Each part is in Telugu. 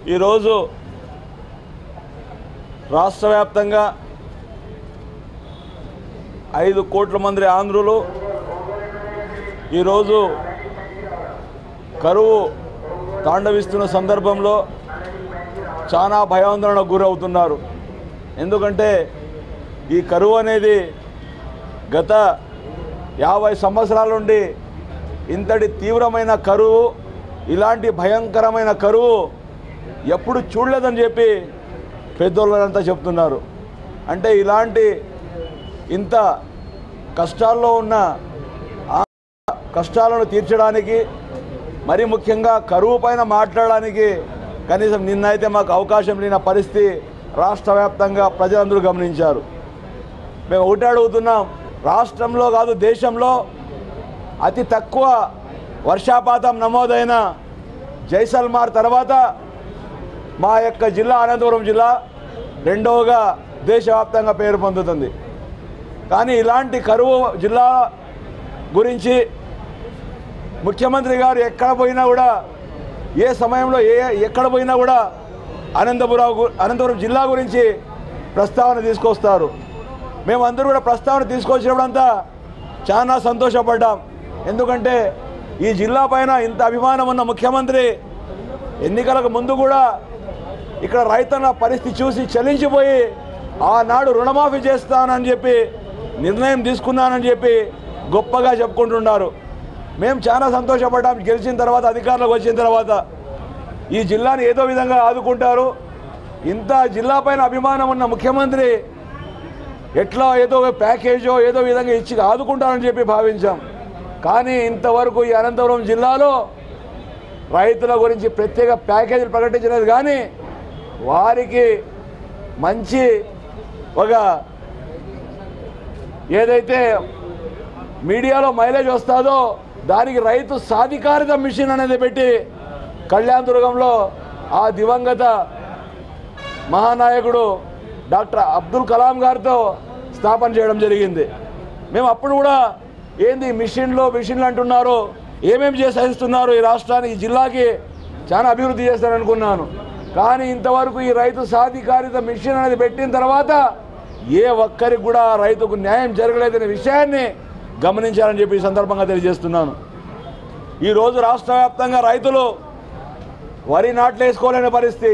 ఈరోజు రాష్ట్ర వ్యాప్తంగా 5 కోట్ల మంది ఆంధ్రులు ఈరోజు కరువు తాండవిస్తున్న సందర్భంలో చాలా భయాందోళనకు గురవుతున్నారు. ఎందుకంటే ఈ కరువు అనేది గత 50 సంవత్సరాల నుండి ఇంతటి తీవ్రమైన కరువు, ఇలాంటి భయంకరమైన కరువు ఎప్పుడు చూడలేదని చెప్పి పెద్దోళ్ళంతా చెప్తున్నారు. అంటే ఇలాంటి ఇంత కష్టాల్లో ఉన్న ఆ కష్టాలను తీర్చడానికి, మరి ముఖ్యంగా కరువు పైన మాట్లాడడానికి కనీసం నిన్నైతే మాకు అవకాశం లేని పరిస్థితి రాష్ట్ర వ్యాప్తంగా ప్రజలందరూ గమనించారు. మేము ఒకటి అడుగుతున్నాం, రాష్ట్రంలో కాదు దేశంలో అతి తక్కువ వర్షపాతం నమోదైన జైసల్మార్ తర్వాత మా యొక్క జిల్లా అనంతపురం జిల్లా రెండవగా దేశవ్యాప్తంగా పేరు పొందుతుంది. కానీ ఇలాంటి కరువు జిల్లా గురించి ముఖ్యమంత్రి గారు ఎక్కడ పోయినా కూడా, ఏ సమయంలో ఎక్కడ పోయినా కూడా అనంతపురం జిల్లా గురించి ప్రస్తావన తీసుకొస్తారు. మేమందరూ కూడా ప్రస్తావన తీసుకొచ్చినప్పుడంతా చాలా సంతోషపడ్డాం. ఎందుకంటే ఈ జిల్లా పైన ఇంత అభిమానం ఉన్న ముఖ్యమంత్రి ఎన్నికలకు ముందు కూడా ఇక్కడ రైతన్న పరిస్థితి చూసి చలించిపోయి ఆనాడు రుణమాఫీ చేస్తానని చెప్పి నిర్ణయం తీసుకున్నానని చెప్పి గొప్పగా చెప్పుకుంటున్నారు. మేము చాలా సంతోషపడ్డాం. గెలిచిన తర్వాత, అధికారంలోకి వచ్చిన తర్వాత ఈ జిల్లాని ఏదో విధంగా ఆదుకుంటారు. ఇంత జిల్లా పైన అభిమానం ఉన్న ముఖ్యమంత్రి ఎట్లా ఏదో ప్యాకేజో ఏదో విధంగా ఇచ్చి ఆదుకుంటారని చెప్పి భావించాం. కానీ ఇంతవరకు ఈ అనంతపురం జిల్లాలో రైతుల గురించి ప్రత్యేక ప్యాకేజీలు ప్రకటించలేదు. కానీ వారికి మంచి ఒక ఏదైతే మీడియాలో మైలేజ్ వస్తుందో దానికి రైతు సాధికారిత మిషన్ అనేది పెట్టి కళ్యాణదుర్గంలో ఆ దివంగత మహానాయకుడు డాక్టర్ అబ్దుల్ కలాం గారితో స్థాపన చేయడం జరిగింది. మేము అప్పుడు కూడా ఏంది మిషన్లు అంటున్నారు, ఏమేమి చేసేస్తున్నారు, ఈ రాష్ట్రానికి ఈ జిల్లాకి చాలా అభివృద్ధి చేస్తారనుకున్నాను. కానీ ఇంతవరకు ఈ రైతు సాధికారిత మిషన్ అనేది పెట్టిన తర్వాత ఏ ఒక్కరికి కూడా రైతుకు న్యాయం జరగలేదనే విషయాన్ని గమనించాలని చెప్పి ఈ సందర్భంగా తెలియజేస్తున్నాను. ఈరోజు రాష్ట్ర వ్యాప్తంగా రైతులు వరి నాట్లు వేసుకోలేని పరిస్థితి,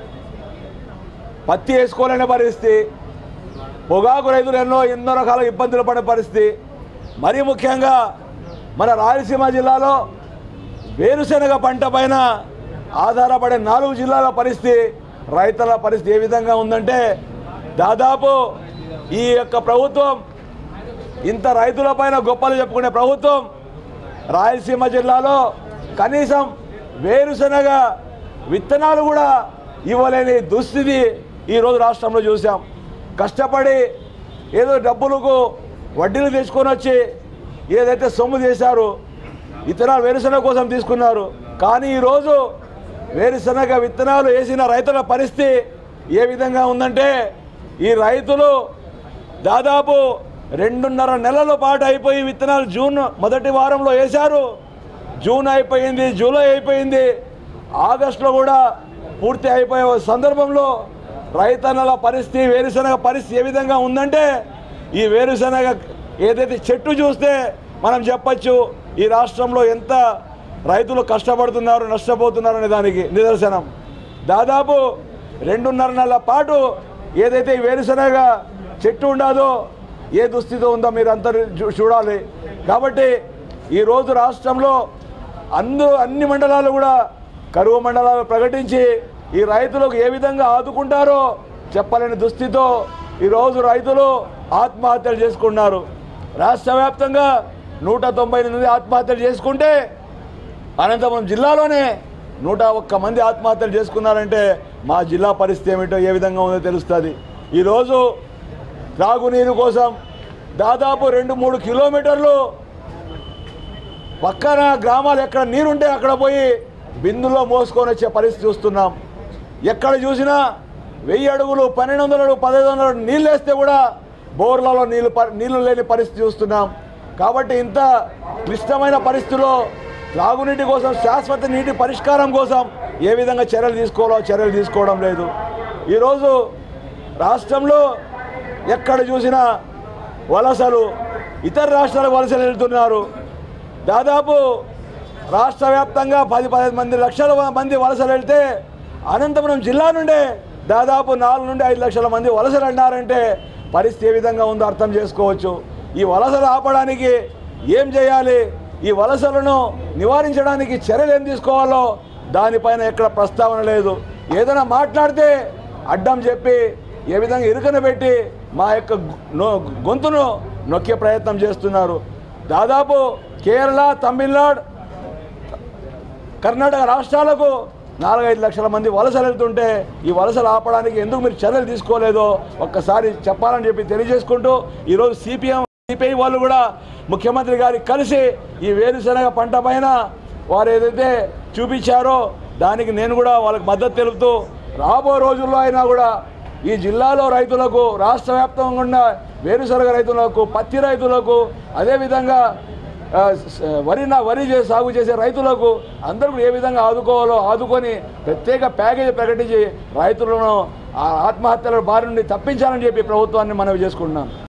పత్తి వేసుకోలేని పరిస్థితి, పొగాకు రైతులు ఎన్నో రకాల ఇబ్బందులు పడే పరిస్థితి. మరీ ముఖ్యంగా మన రాయలసీమ జిల్లాలో వేరుశెనగ పంట పైన ఆధారపడే 4 జిల్లాల పరిస్థితి, రైతుల పరిస్థితి ఏ విధంగా ఉందంటే, దాదాపు ఈ యొక్క ప్రభుత్వం ఇంత రైతుల పైన గొప్పలు చెప్పుకునే ప్రభుత్వం రాయలసీమ జిల్లాలో కనీసం వేరుశెనగ విత్తనాలు కూడా ఇవ్వలేని దుస్థితి ఈరోజు రాష్ట్రంలో చూసాం. కష్టపడి ఏదో డబ్బులకు వడ్డీలు తెచ్చుకొని వచ్చి ఏదైతే సొమ్ము చేశారో విత్తనాలు వేరుశెనగ కోసం తీసుకున్నారు. కానీ ఈరోజు వేరుశెనగ విత్తనాలు వేసిన రైతుల పరిస్థితి ఏ విధంగా ఉందంటే, ఈ రైతులు దాదాపు 2.5 నెలల పాటు అయిపోయి విత్తనాలు జూన్ మొదటి వారంలో వేశారు. జూన్ అయిపోయింది, జూలై అయిపోయింది, ఆగస్టులో కూడా పూర్తి అయిపోయే సందర్భంలో రైతన్నల పరిస్థితి, వేరుశెనగ పరిస్థితి ఏ విధంగా ఉందంటే, ఈ వేరుశెనగ ఏదైతే చెట్టు చూస్తే మనం చెప్పచ్చు ఈ రాష్ట్రంలో ఎంత రైతులు కష్టపడుతున్నారు, నష్టపోతున్నారు అనే దానికి నిదర్శనం. దాదాపు 2.5 నెలల పాటు ఏదైతే ఈ వేరుశెనగ చెట్టు ఉండదో ఏ దుస్థితి ఉందో మీరు అందరూ చూడాలి. కాబట్టి ఈరోజు రాష్ట్రంలో అన్ని మండలాలు కూడా కరువు మండలాలు ప్రకటించి ఈ రైతులకు ఏ విధంగా ఆదుకుంటారో చెప్పలేని దుస్థితితో ఈరోజు రైతులు ఆత్మహత్యలు చేసుకున్నారు. రాష్ట్ర వ్యాప్తంగా 198 ఆత్మహత్యలు చేసుకుంటే అనంతపురం జిల్లాలోనే 101 మంది ఆత్మహత్యలు చేసుకున్నారంటే మా జిల్లా పరిస్థితి ఏమిటో ఏ విధంగా ఉందో తెలుస్తుంది. ఈరోజు త్రాగునీరు కోసం దాదాపు 2-3 కిలోమీటర్లు పక్కన గ్రామాలు ఎక్కడ నీరుంటే అక్కడ పోయి బిందుల్లో మోసుకొని వచ్చే పరిస్థితి చూస్తున్నాం. ఎక్కడ చూసినా 1000 అడుగులు, 1200 అడుగులు, 1500 అడుగులు నీళ్ళు వేస్తే కూడా బోర్లలో నీళ్లు లేని పరిస్థితి చూస్తున్నాం. కాబట్టి ఇంత క్లిష్టమైన పరిస్థితుల్లో త్రాగునీటి కోసం, శాశ్వత నీటి పరిష్కారం కోసం ఏ విధంగా చర్యలు తీసుకోవాలో చర్యలు తీసుకోవడం లేదు. ఈరోజు రాష్ట్రంలో ఎక్కడ చూసినా వలసలు, ఇతర రాష్ట్రాలకు వలసలు వెళ్తున్నారు. దాదాపు రాష్ట్ర వ్యాప్తంగా 10-15 లక్షల మంది వలసలు వెళ్తే అనంతపురం జిల్లా నుండే దాదాపు 4 నుండి 5 లక్షల మంది వలసలు అన్నారంటే పరిస్థితి ఏ విధంగా ఉందో అర్థం చేసుకోవచ్చు. ఈ వలసలు ఆపడానికి ఏం చేయాలి, ఈ వలసలను నివారించడానికి చర్యలు ఏం తీసుకోవాలో దానిపైన ఎక్కడ ప్రస్తావన లేదు. ఏదైనా మాట్లాడితే అడ్డం చెప్పి ఏ విధంగా ఇరుకన పెట్టి మా యొక్క గొంతును నొక్కే ప్రయత్నం చేస్తున్నారు. దాదాపు కేరళ, తమిళనాడు, కర్ణాటక రాష్ట్రాలకు 4-5 లక్షల మంది వలసలు వెళ్తుంటే ఈ వలసలు ఆపడానికి ఎందుకు మీరు చర్యలు తీసుకోలేదో ఒక్కసారి చెప్పాలని చెప్పి తెలియజేసుకుంటూ, ఈరోజు సిపిఐ వాళ్ళు కూడా ముఖ్యమంత్రి గారికి కలిసి ఈ వేరుశనగ పంట పైన వారు ఏదైతే చూపించారో దానికి నేను కూడా వాళ్ళకి మద్దతు తెలుపుతూ, రాబో రోజుల్లో అయినా కూడా ఈ జిల్లాలో రైతులకు, రాష్ట్ర వ్యాప్తంగా ఉన్న వేరుశనగ రైతులకు, పత్తి రైతులకు, అదేవిధంగా వరి సాగు చేసే రైతులకు అందరూ ఏ విధంగా ఆదుకోవాలో ఆదుకొని ప్రత్యేక ప్యాకేజీ ప్రకటించి రైతులను ఆత్మహత్యల బారి నుండి తప్పించాలని చెప్పి ప్రభుత్వాన్ని మనవి చేసుకుంటున్నాను.